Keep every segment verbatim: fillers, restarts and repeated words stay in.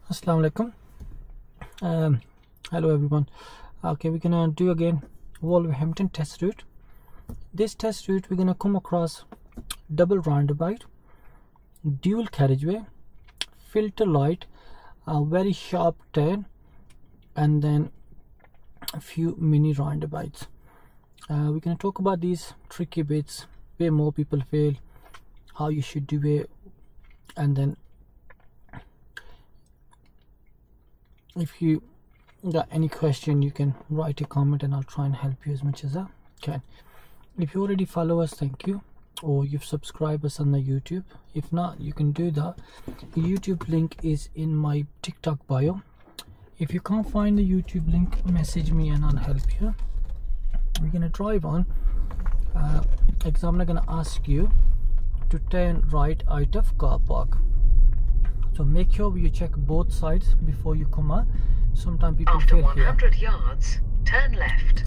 Assalamu alaikum. Um, hello everyone. Okay, we're gonna do again Wolverhampton test route. This test route we're gonna come across double roundabout, dual carriageway, filter light, a very sharp turn, and then a few mini roundabouts. Uh, we're gonna talk about these tricky bits where more people fail, how you should do it, and then if you got any question you can write a comment and I'll try and help you as much as I can. If you already follow us, thank you, or you've subscribed us on the YouTube. If not, you can do that. The YouTube link is in my TikTok bio. If you can't find the YouTube link, message me and I'll help you. We're gonna drive on. Uh, examiner gonna ask you to turn right out of car park. So make sure you check both sides before you come out. Sometimes people After fail one hundred here. yards, turn left.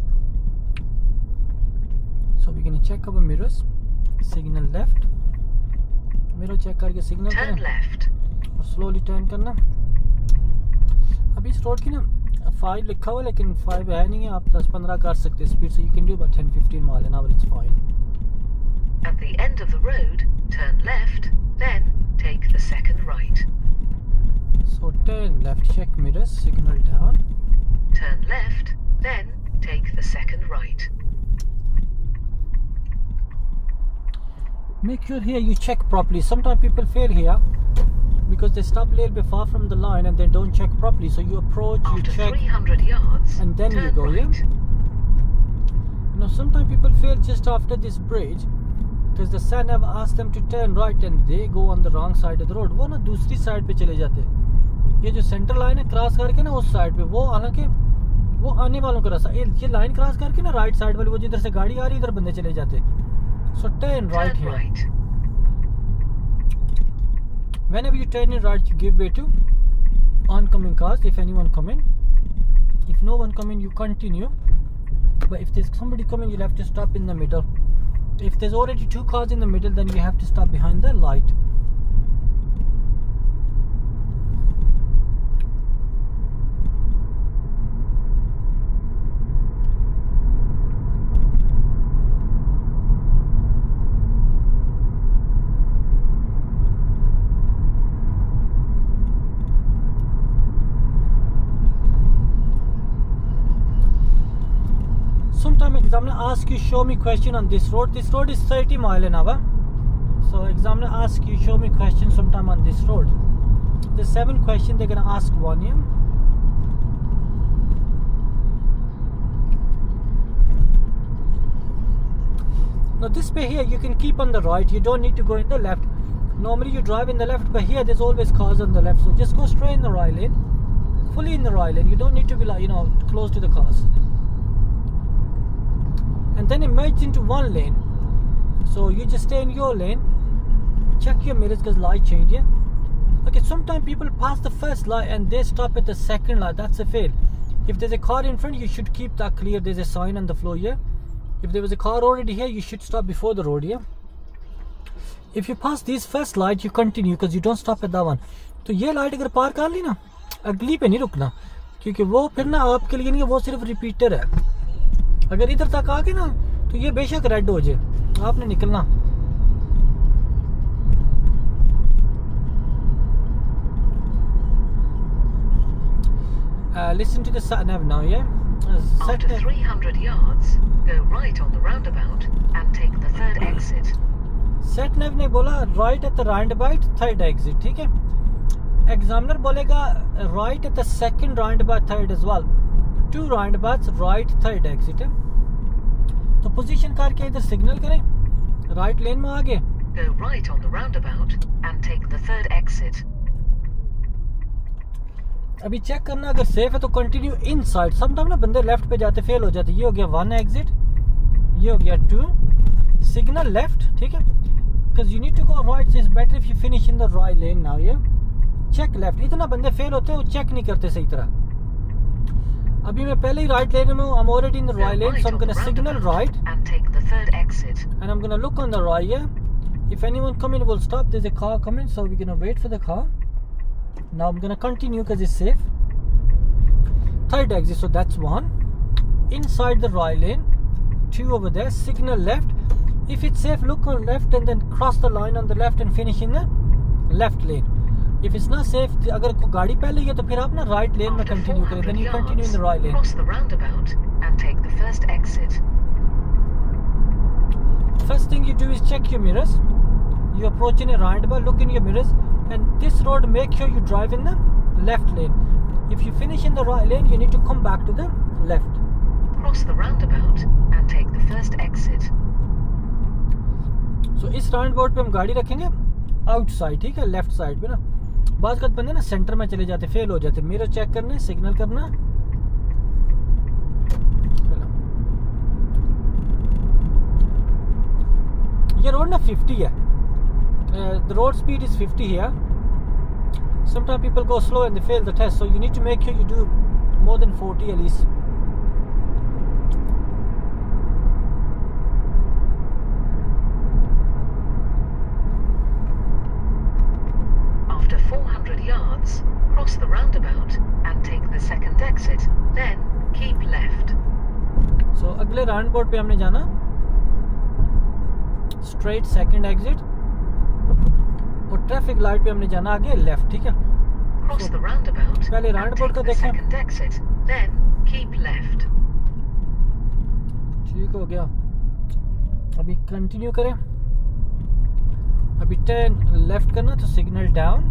So we're gonna check our mirrors. Signal left. Mirror check करके signal Turn करें left. और slowly turn करना. अभी इस road की ना five लिखा हुआ लेकिन five है नहीं है. आप ten fifteen कर सकते हैं speed, so you can do about ten fifteen mile an hour. It's fine. At the end of the road, turn left, then take the second right. So turn left, check mirrors, signal down. Turn left, then take the second right. Make sure here you check properly. Sometimes people fail here because they stop a little bit far from the line and they don't check properly. So you approach, you After check, three hundred yards, and then turn you go. right. Yeah. Now sometimes people fail just after this bridge because the sign have asked them to turn right and they go on the wrong side of the road. वो ना दूसरी side पे चले जाते हैं. ये जो centre line है क्रॉस करके ना उस साइड पे, वो हालांकि वो आने वालों का रास्ता, ये लाइन क्रॉस करके ना राइट साइड वाली वो जिधर से गाड़ी आ रही इधर बंदे चले जाते. So turn right Turn here. right. Whenever you turn in right, you give way to oncoming cars if anyone coming. If no one coming, you continue. But if there's somebody coming, you'll have to stop in the middle. If there's already two cars in the middle, then you have to stop behind the light. Sometimes examiner asks you, show me question on this road. This road is thirty mile an hour. So examiner asks you, show me question sometime on this road. The seven question they're gonna ask one year. Now this way here you can keep on the right. You don't need to go in the left. Normally you drive in the left, but here there's always cars on the left. So just go straight in the right lane, fully in the right lane. You don't need to be like, you know, close to the cars. And then it merges into one lane, so you just stay in your lane. Check your mirrors because light change. Yeah. Okay. Sometimes people pass the first light and they stop at the second light. That's a fail. If there's a car in front, you should keep that clear. There's a sign on the floor here. If there was a car already here, you should stop before the road. Yeah. If you pass these first light, you continue because you don't stop at that one. तो ये light अगर पार कर ली ना, अगली पे नहीं रुकना, क्योंकि वो फिर ना आपके लिए नहीं, वो सिर्फ रिपीटर है. अगर इधर तक आ गए ना तो ये बेशक रेड हो जाए, आपने निकलना. Uh, listen to the sat nav now, yeah. Uh, sat After three hundred yards, go right on the roundabout and take the third exit. Sat nav ने बोला right at the roundabout, third exit, ठीक है. Examiner बोलेगा right at the second roundabout, third as well. Two roundabouts, right, third exit है. तो position करके इधर signal करें, राइट लेन में आगे. Go right on the roundabout and take the third exit. अभी चेक करना अगर सेफ है तो कंटिन्यू इन साइड. समटाइम ना बंदे लेफ्ट पे जाते फेल हो जाते. ये हो गया वन एग्जिट, ये हो गया टू. सिग्नल लेफ्ट, ठीक है, because you need to go right. It's better if you finish in the right lane now. ये चेक लेफ्ट. इतना बंदे फेल होते हैं वो चेक नहीं करते सही तरह. अभी मैं पहले ही राइट लेन में हूँ. I'm already in the right lane, so I'm gonna signal right and take the third exit. And I'm gonna look on the right. Yeah, if anyone coming, we'll stop. There's a car coming, so we're gonna wait for the car. Now I'm gonna continue because it's safe. Third exit, so that's one. Inside the right lane, two over there, signal left. If it's safe, look on left and then cross the line on the left and finish in the left lane. If it's not safe, अगर कोई गाड़ी पहले है तो फिर आप ना right lane में continue करें. Then you continue in the right lane. Cross the roundabout and take the first exit. First thing you do is check your mirrors. You approach in a roundabout, look in your mirrors, and this road make sure you drive in the left lane. If you finish in the right lane, you need to come back to the left. Cross the roundabout and take the first exit. So इस roundabout पे हम गाड़ी रखेंगे outside, ठीक है, left side पे ना. बात करते बंदे ना सेंटर में चले जाते, फेल हो जाते. मिरर चेक करने, सिग्नल करना. ये रोड ना fifty है. Uh, the road speed is fifty here. Sometimes people go slow and they fail the test, so you need to make sure you do more than forty at least. After four hundred yards, cross the roundabout and take the second exit, then keep left. So अगले roundabout पे हमने जाना, straight second exit, और traffic light पे हमने जाना आगे left, ठीक है. Cross the roundabout पहले and roundabout का take the देखें. second exit, then keep left. ठीक हो गया. अभी कंटिन्यू करें. अभी टर्न लेफ्ट करना तो signal down.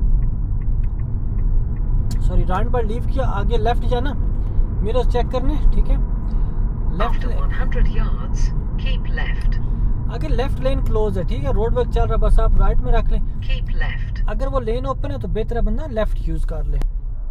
Sorry, roundabout leave किया, आगे लेफ्ट जाना, मिरर चेक करने, ठीक है. Left After one hundred yards, keep left. आगे लेफ्ट लेन क्लोज है, ठीक है. रोड वर्क चल रहा, बस आप राइट में रख लें. Keep left. अगर वो लेन ओपन है तो बेहतर है बंदा लेफ्ट यूज कर ले.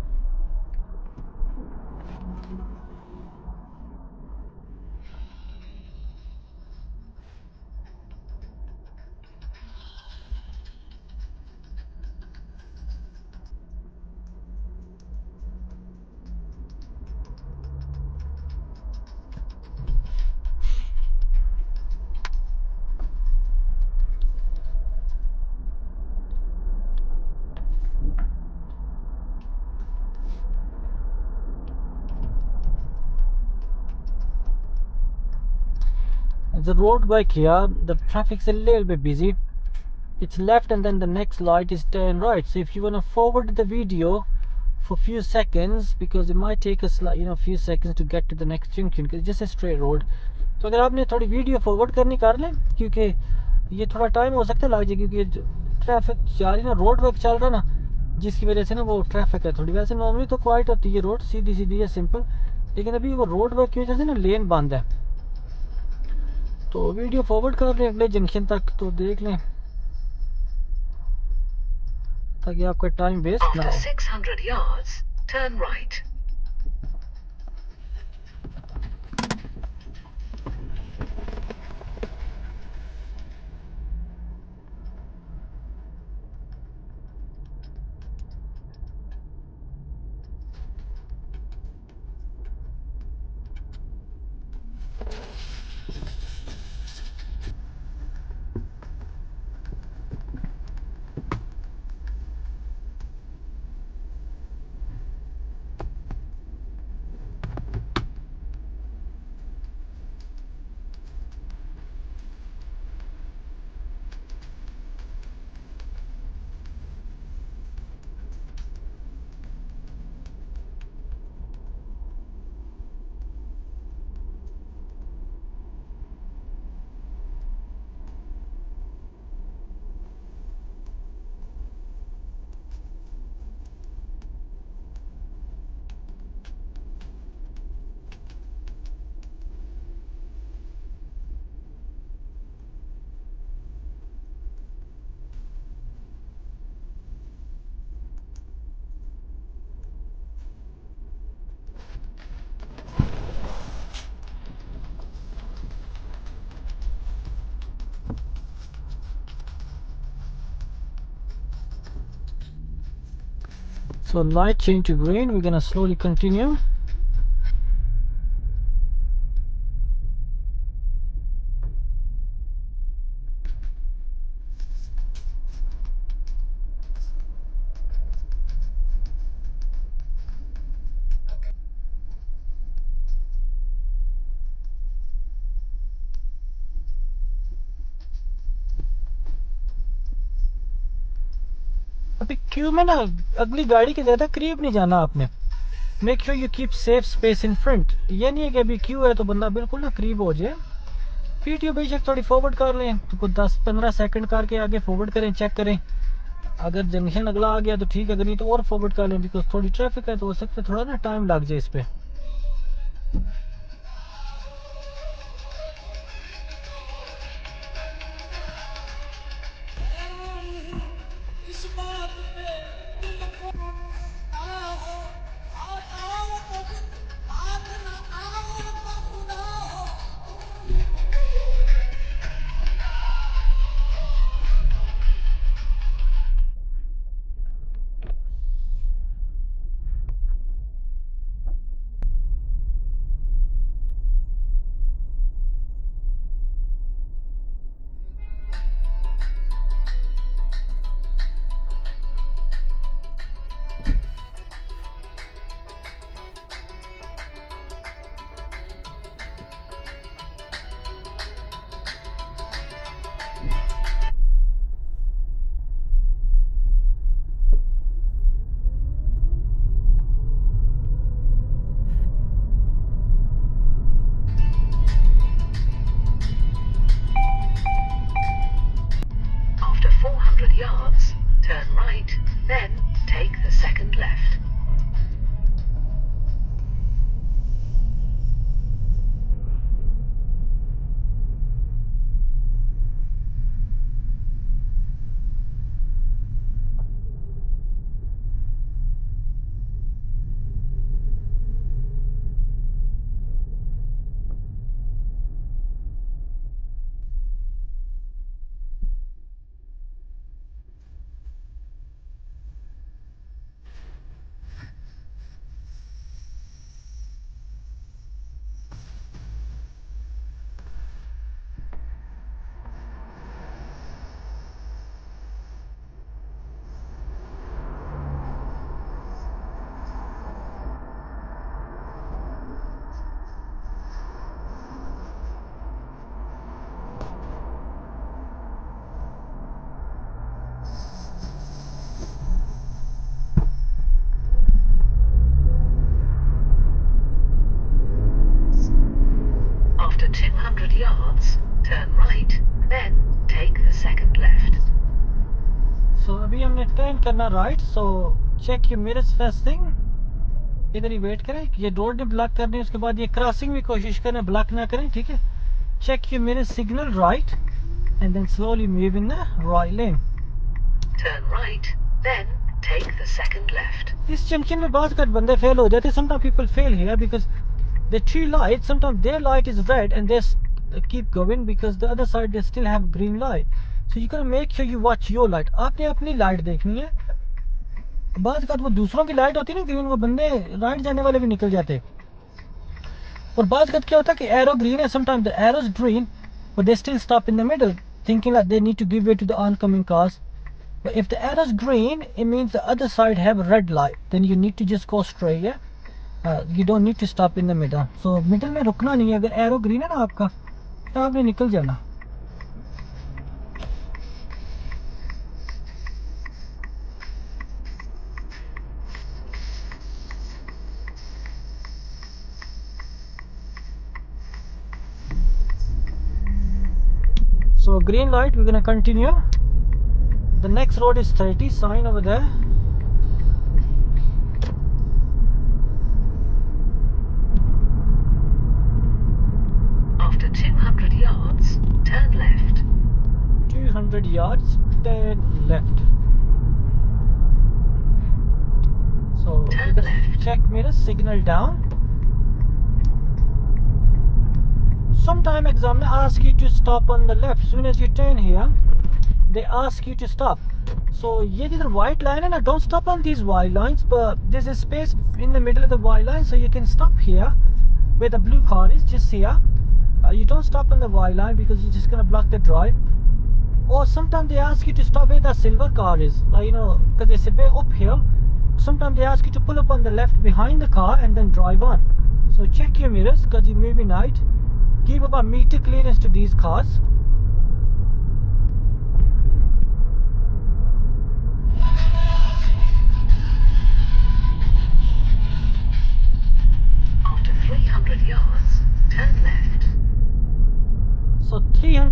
The road work here, the traffic's a little bit busy. It's left and then the next light is turn right. So if you want to forward the video for few seconds, because it might take us like, you know, few seconds to get to the next junction, because it's just a straight road. तो अगर आपने थोड़ी video forward करनी कर लें, क्योंकि ये थोड़ा टाइम हो सकता है लग जाए, क्योंकि ट्रैफिक जा रही ना, रोड वर्क चल रहा ना, जिसकी वजह से ना वो ट्रैफिक है थोड़ी. वैसे नॉर्मली तो क्वाइट होती है रोड, सीधी सीधी है, सिंपल. लेकिन अभी वो रोड वर्क की वजह से ना लेन बंद है. तो वीडियो फॉरवर्ड कर लें अगले जंक्शन तक, तो देख लें ताकि आपका टाइम वेस्ट ना हो. After six hundred yards, turn right. So light change to green, we're gonna slowly continue. अभी क्यू में ना अगली गाड़ी के ज़्यादा करीब नहीं जाना आपने। Make sure you keep safe space in front. ये नहीं है कि अभी क्यू है तो बंदा बिल्कुल ना करीब हो जाए। वीडियो बेशक थोड़ी फॉरवर्ड कर लें तो कुछ दस पंद्रह सेकंड करके आगे फॉरवर्ड करें, चेक करें। अगर जंक्शन अगला आ गया तो ठीक है, अगर नहीं तो और फॉरवर्ड कर लें, बिकॉज थोड़ी ट्रैफिक है तो हो सकता है थोड़ा ना टाइम लग जाए इस पर। After four hundred yards, turn right, then take the second left. After two hundred yards, turn right, then take the second left. So so, अभी हमने टर्न करना right. So check your mirrors first thing. इधर ही wait करें, ये road नहीं block करनी, उसके बाद ये क्रॉसिंग भी कोशिश करें ब्लॉक ना करें, ठीक है। Check your mirrors signal right and then slowly move in the right lane. Turn right, then take the second left. इस जंक्शन में बात कर बंदे फेल हो जाते। Sometime people fail here because the tree light, sometimes their light is red and they keep going because the other side they still have green light. So you gotta make sure you watch your light. आपने अपनी light देखनी है। बाद का वो दूसरों की light होती है ना ग्रीन, वो बंदे राइट जाने वाले भी निकल जाते। और बाद का क्या होता है कि एरो ग्रीन है, sometimes the arrow is green but they still stop in the middle thinking that they need to give way to the oncoming cars. But if the arrow is green, it means the other side have a red light, then you need to just go straight, yeah. Uh, you don't need to stop in the middle. So middle में रुकना नहीं है। अगर arrow green है ना आपका तो आपने निकल जाना। So green light, we're gonna continue. The next road is thirty, sign over there. After two hundred yards, turn left. two hundred yards, turn left. So Turn left. check mirror signal down. Sometime examiner ask you to stop on the left. Soon as you turn here, they ask you to stop. So ये जिधर white line है ना, don't stop on these white lines, but there's a space in the middle of the white line, so you can stop here where the blue car is, just here. Uh, you don't stop on the white line because you're just gonna block the drive. Or sometimes they ask you to stop where the silver car is, like, you know, because it's a bit uphill. Sometimes they ask you to pull up on the left behind the car and then drive on. So check your mirrors because you're moving right. Give about meter clearance to these cars.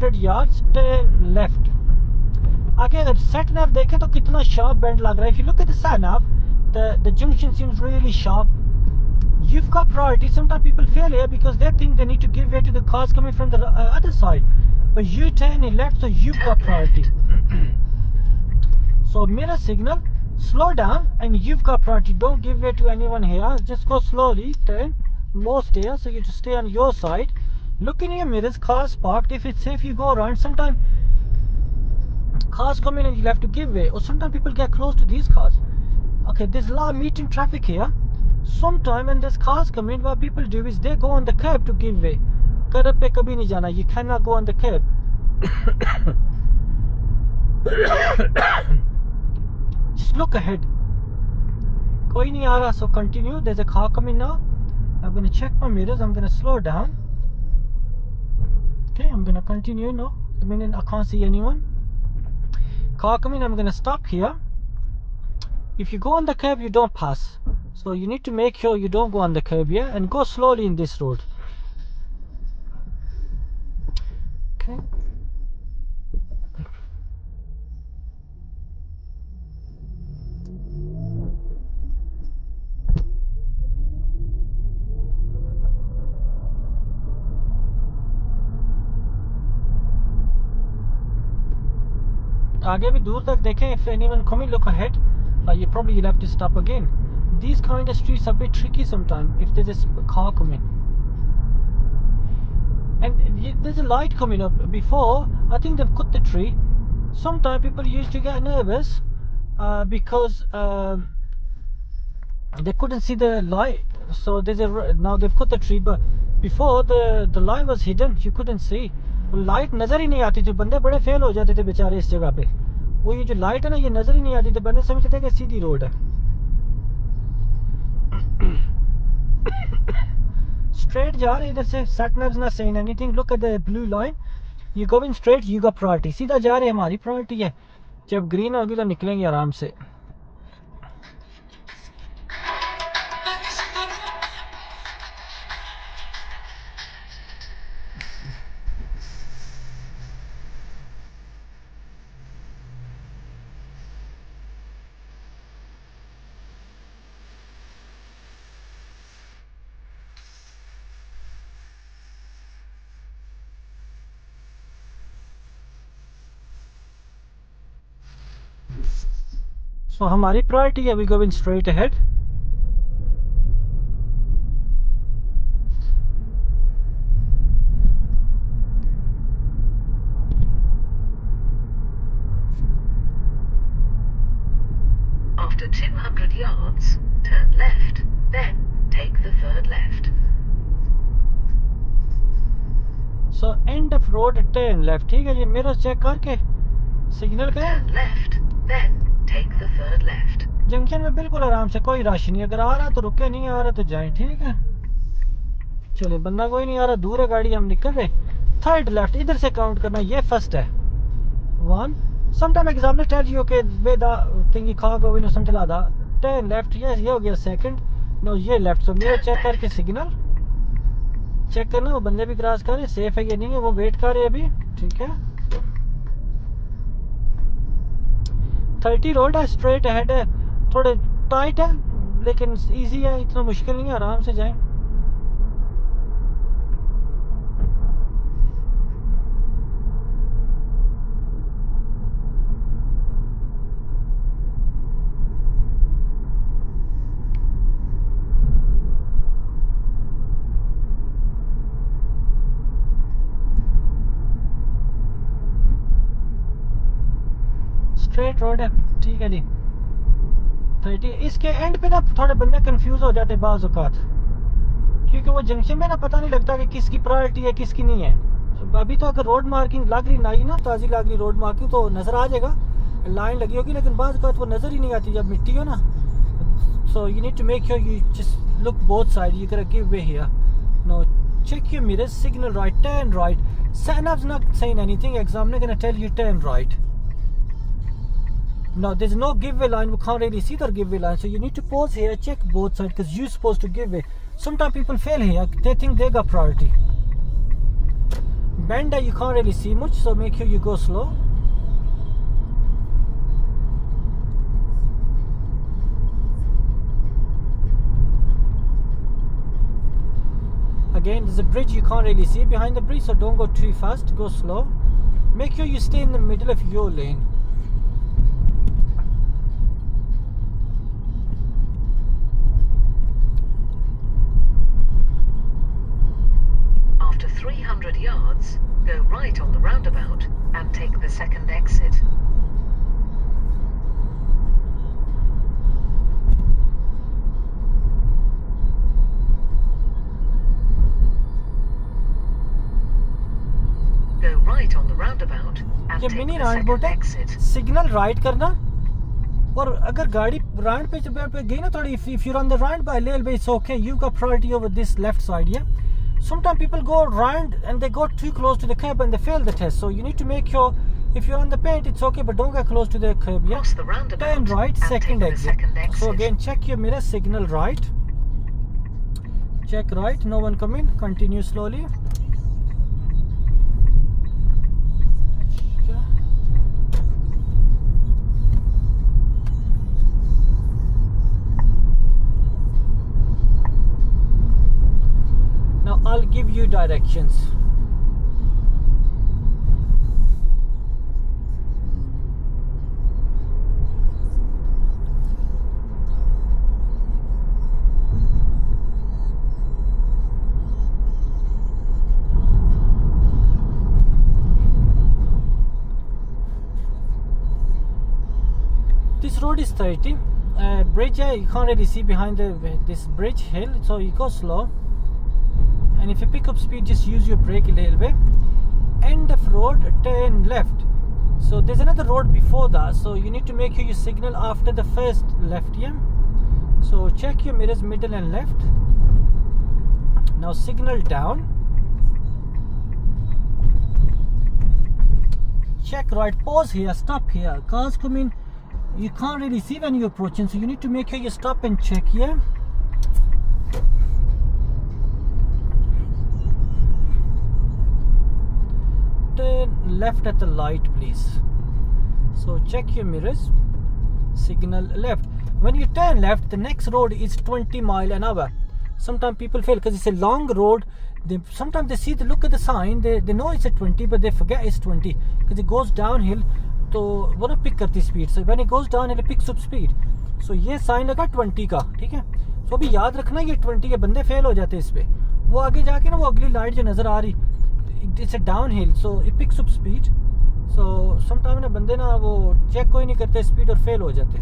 Hundred yards turn left. आगे अगर sat nav देखें तो कितना sharp bend लग रहा है. If you look at the sat nav, the the junction seems really sharp. You've got priority. Sometimes people fail here because they think they need to give way to the cars coming from the uh, other side. But you turn in left, so you've got priority. So mirror signal, slow down, and you've got priority. Don't give way to anyone here. Just go slowly, turn, most here, so you just stay on your side. Look in your mirrors, cars parked. If it's safe, you go around. Sometimes cars come in and you'll have to give way, or sometimes people get close to these cars. Okay, there's a lot of meeting traffic here. Sometimes when there's cars come in, what people do is they go on the curb to give way. Curb pe kabhi nahi jana. You cannot go on the curb. Just look ahead. Koi nahi aa raha, so continue. There's a car coming now. I'm going to check my mirrors. I'm going to slow down. Okay, I'm going to continue now. The minute I can't see anyone. Car coming, I'm going to stop here. If you go on the curb, you don't pass. So you need to make sure you don't go on the curb here and go slowly in this road. Okay. आगे भी दूर तक देखें. If anyone coming, look ahead. Uh, you probably you'll have to stop again. These kind of streets are a bit tricky sometimes if there's a car coming. And there's a light coming up. Before, I think they've cut the tree. Sometimes people used to get nervous uh, because uh, they couldn't see the light. So there's a now they've cut the tree, but before the the light was hidden, you couldn't see. Light नजर ही नहीं आती थी. बंदे बड़े fail हो जाते थे बेचारे इस जगह पे. वो ये जो लाइट है ना, ये नजर ही नहीं आती थी. बंदे समझते थे कि सीधी रोड है. स्ट्रेट जा रहे इधर से. sat nav's not saying anything. Look at the blue line. You going straight, you got priority. सीधा जा रहे, हमारी प्रायोरिटी है. जब ग्रीन होगी तो निकलेंगे आराम से. So हमारी प्रायोरिटी है. We going straight ahead. After two hundred yards, turn left, then take the third left. So end of road, turn left. ठीक है जी. मेरा चेक करके सिग्नल का Turn left, then take the third left. Junction में बिल्कुल आराम से, कोई रश नहीं. अगर आ रहा तो रुके, नहीं आ रहा तो जाए. ठीक है, चले. बंदा कोई नहीं आ रहा, दूर है गाड़ी, हम निकल रहे. थर्ड लेफ्ट इधर से काउंट करना. ये फर्स्ट है. One. Sometime example tell you के वे द थिंग खा go no something like that. Turn left. Yes, ये हो गया सेकंड. नो, ये लेफ्ट. सो मेरा चेक करके सिग्नल चेक करना. वो बंदे भी क्रॉस कर रहे, सेफ है या नहीं है, वो वेट कर रहे अभी. ठीक है. थर्टी रोड है, स्ट्रेट अहेड है. थोड़े टाइट है लेकिन इजी है, इतना मुश्किल नहीं है, आराम से जाएं. स्ट्रेट रोड है. ठीक है जी. थर्टी. इसके एंड पे ना थोड़े बंदे कंफ्यूज हो जाते बाज़ औक़ात, क्योंकि वो जंक्शन में ना पता नहीं लगता कि किसकी प्रायोरिटी है किसकी नहीं है. तो अभी तो अगर रोड मार्किंग लग रही नहीं ना, ताज़ी लग रही रोड मार्किंग, तो नज़र आ जाएगा, लाइन लगी होगी. लेकिन बाज़ औक़ात वो नज़र ही नहीं आती जब मिट्टी हो ना. So you need to make sure you just look both side. You can give way here. No, check your mirrors, signal right, turn right. sat nav's not saying anything. Examiner gonna tell you turn right. Now there's no giveaway line, we can't really see the giveaway line, so you need to pause here, check both sides, because you're supposed to give way. Sometimes people fail here, they think they got priority. bend that you can't really see much, so make sure you go slow. Again, there's a bridge you can't really see behind the bridge, so don't go too fast, go slow. Make sure you stay in the middle of your lane. After three hundred yards, go right on the roundabout and take the second exit. Go right on the roundabout and ये take mini the round second है, exit. Signal right करना, और अगर गाड़ी round पे पे गई ना थोड़ी, if, if you're on the round by a little bit, it's okay, you've got priority over this left side. Yeah, sometimes people go round and they go too close to the curb and they fail the test, so you need to make sure if you're on the paint it's okay, but don't get close to the curb. Yeah, Cross the roundabout turn right, and second take the exit. second exit. So again, check your mirror, signal right, check right, no one come in, continue slowly. Now I'll give you directions. This road is thirty. Uh, bridge, uh, you can't really see behind the this bridge hill, so you go slow. And if you pick up speed, just use your brake a little bit. End of road, turn left. So there's another road before that, so you need to make sure you signal after the first left. Yeah, so check your mirrors, middle and left. Now signal down, check right, pause here, stop here. Cars come in, you can't really see when you're approaching, so you need to make sure you stop and check here. Turn left at the light, please. So check your mirrors, signal left. When you turn left, the next road is twenty mile an hour. Sometimes people fail because it's a long road. They sometimes they see the look at the sign, they, they know it's a twenty, but they forget it's twenty because it goes downhill. तो वो ना pick करती speed, so when it goes down it picks up speed. So ये sign लगा twenty का, ठीक है. तो अभी याद रखना ये ट्वेंटी के बंदे फेल हो जाते हैं इस पे. वो आगे जाके ना वो अगली लाइट जो नजर आ रही, it's a downhill, so it picks up speed. So sometimes ना बंदे ना वो चेक कोई नहीं करते स्पीड और फेल हो जाते.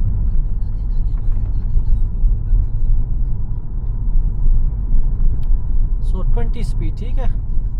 So ट्वेंटी स्पीड, ठीक है.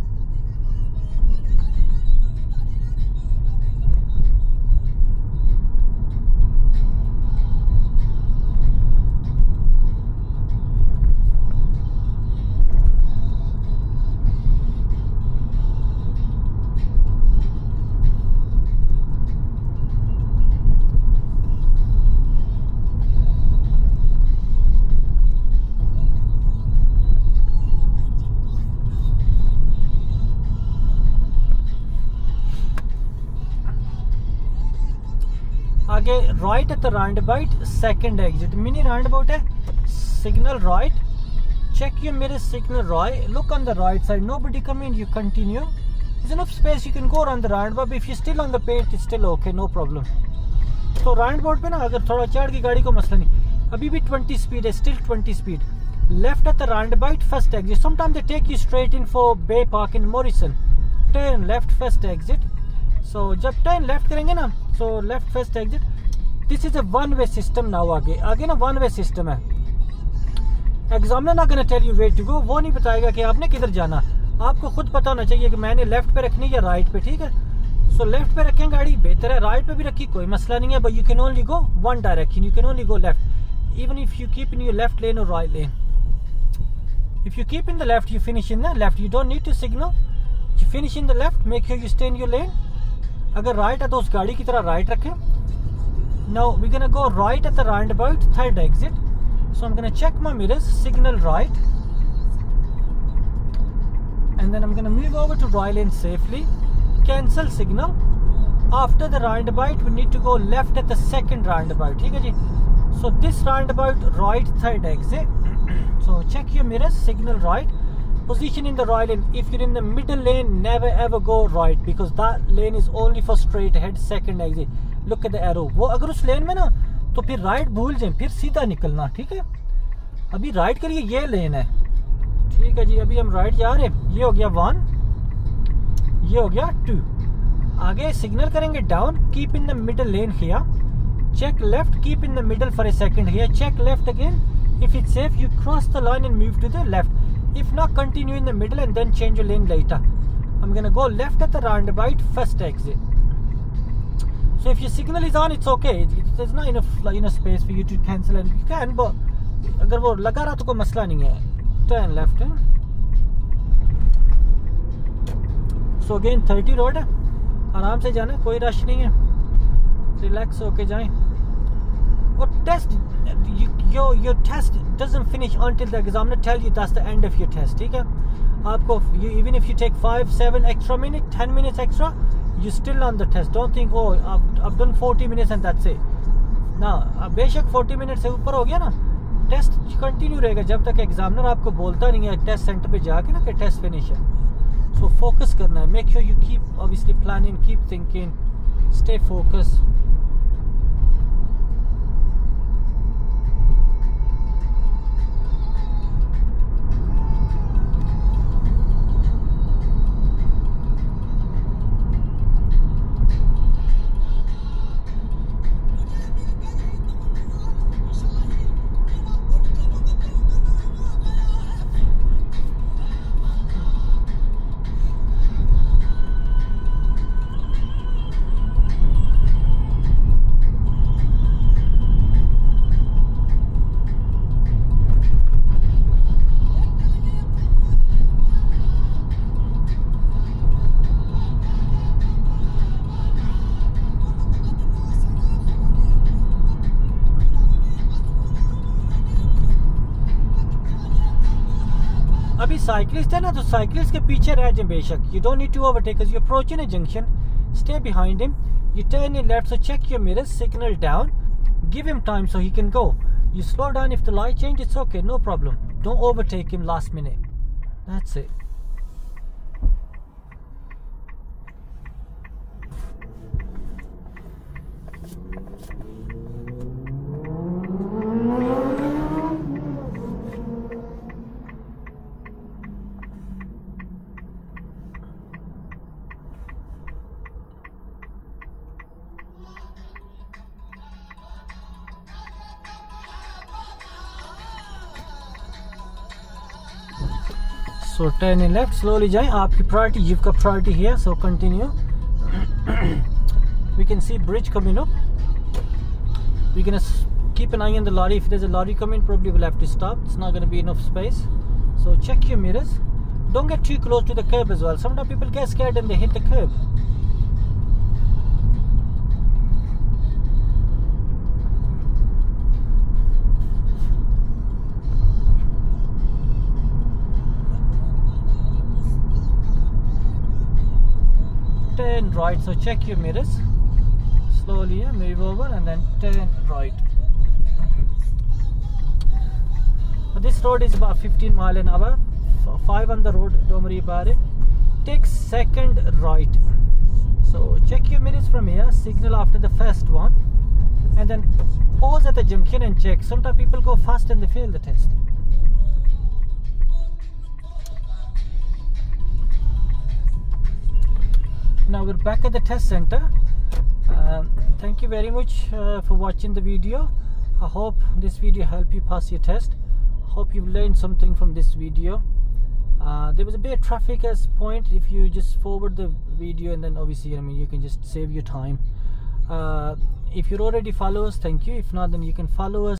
आगे right at the roundabout, second exit. Mini roundabout है, signal right, check your mirror, signal right, look on the right side, nobody come in, you continue. There's enough space, you can go around the roundabout, but if you're still on the paint it's still okay, no problem. तो roundabout पे ना अगर थोड़ा चढ़ की गाड़ी को मसला नहीं, अभी भी ट्वेंटी स्पीड है, still twenty speed. Left at the roundabout, first exit. Sometime they take you straight in for bay park in Morrison. Turn left, first exit. So जब टर्न लेफ्ट करेंगे ना, so left first exit. This is a one way system. Now आगे आगे ना one way system है. Examiner ना gonna tell you where to go, वो नहीं बताएगा कि आपने किधर जाना. आपको खुद पता होना चाहिए कि मैंने लेफ्ट पे रखनी या राइट पे, ठीक है. सो लेफ्ट पे रखें गाड़ी बेहतर है, राइट पे भी रखी कोई मसला नहीं है, but you can only go one direction, you can only go left, even if you keep in your left lane और right lane. If you keep in the left, you finish in the left. You don't need to signal. You finish in the left. Make sure you stay in your lane. अगर right है तो उस गाड़ी की तरह right रखें. Now we're gonna go right at the roundabout, third exit. So I'm gonna check my mirrors. Signal right. and then I'm gonna move over to right lane safely, cancel signal. After the roundabout we need to go left at the second roundabout, ठीक है जी. So this roundabout right third exit. So check your mirrors, signal right, position in the right lane. If you're in the middle lane, never ever go right because that lane is only for straight ahead second exit. Look at the arrow. वो अगर उस लेन में ना तो फिर right भूल जाए, फिर सीधा निकलना, ठीक है. अभी राइट के लिए ये लेन है, ठीक है जी. अभी हम राइट जा रहे हैं. ये हो गया वन, ये हो गया टू. आगे सिग्नल करेंगे down, keep in the middle lane here, check left, keep in the middle for a second here, check left again. If it's safe, you cross the line and move to the left. If not, continue in the middle and then change your lane later. I'm gonna go left at the roundabout, first exit. So if your signal is on, it's okay. There's not enough enough space for you to cancel, and you can, but अगर वो लगा रहा तो कोई मसला नहीं है. Turn left है. So again thirty road है, आराम से जाना, कोई रश नहीं है, रिलैक्स होके जाएं. और test, your your test doesn't finish until the examiner tell you that's the end of your test, ठीक है. आपको you, even if you take five, seven extra minutes, ten minutes extra, you still on the test. Don't think oh I've, I've done forty minutes and that's it. ना, बेशक forty minutes से ऊपर हो गया ना, टेस्ट कंटिन्यू रहेगा जब तक एग्जामिनर आपको बोलता नहीं है टेस्ट सेंटर पे जाके ना कि टेस्ट फिनिश है. सो फोकस करना है. Make sure you keep obviously planning, keep thinking, stay focus. अभी साइकिलिस्ट है ना, तो साइकिलिस्ट के पीछे रह जाए बेशक. You don't need to overtake as you approaching a junction. Stay behind him, you turn in left, so check your mirrors, signal down, give him time so he can go. You slow down if the light change, it's okay, no problem. Don't overtake him last minute. That's it. So turn in left, slowly जाएं. आपकी priority, you've got priority here, so continue. We can see bridge coming up. We're gonna keep an eye on the lorry. If there's a lorry coming, probably we'll have to stop. It's not gonna be enough space. So check your mirrors. Don't get too close to the curb as well. Sometimes people get scared and they hit the curb. Turn right, so check your mirrors slowly, yeah, move over and then turn right. But this road is about fifteen mile an hour, five on the road, don't worry about it. Take second right, so check your mirrors from here, signal after the first one, and then pause at the junction and check. Sometimes people go fast and they fail the test. Now we're back at the test center. Um, thank you very much uh, for watching the video. I hope this video helped you pass your test. Hope you've learned something from this video. Uh, there was a bit of traffic as point. If you just forward the video and then obviously I mean you can just save your time. Uh, if you're already followers, thank you. If not, then you can follow us.